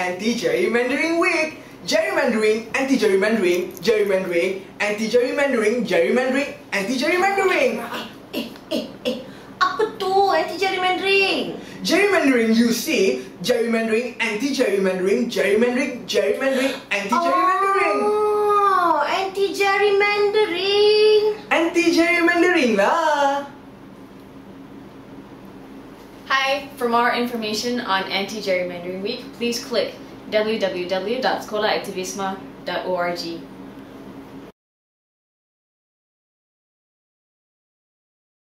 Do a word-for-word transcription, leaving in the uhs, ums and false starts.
Anti-gerrymandering week. Gerrymandering, anti-gerrymandering, gerrymandering, anti-gerrymandering, gerrymandering, anti-gerrymandering. Eh, eh, eh. Apa tu anti-gerrymandering? Gerrymandering, you see. Gerrymandering, anti-gerrymandering, gerrymandering, gerrymandering, anti-gerrymandering. Oh, anti-gerrymandering. Anti-gerrymandering lah. Hi, for more information on Anti-Gerrymandering Week, please click w w w dot sekolah aktivisme dot org.